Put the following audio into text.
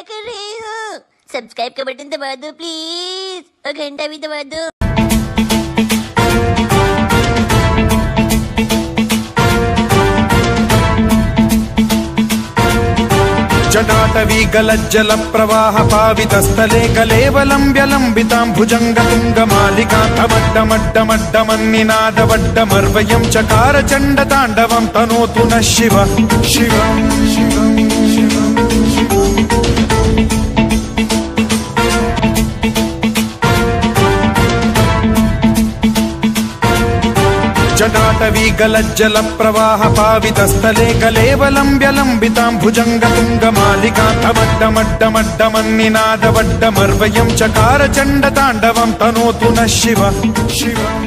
कर रहे हो? सब्सक्राइब का बटन दबा दो प्लीज, और घंटा भी दबा दो। जटाटवी गलज्जल प्रवाह पावितस्थले कलेवलम्ब्यलम्बितां भुजङ्गतुङ्गमालिकान्तमड्डमड्डमड्डमन्निनादवड्डमर्वयं चकार चण्डताण्डवं तनोतु नः शिवः शिवं शिवं शिवं जटाटवी गलज्जल प्रवाह पावितस्थले कलेवलम्ब्यलम्बितां भुजङ्गतुङ्गमालिकान्तमड्डमड्डमड्डमन्निनादवड्डमर्वयं चकार चण्डताण्डवं तनोतु नः शिवः शिवम्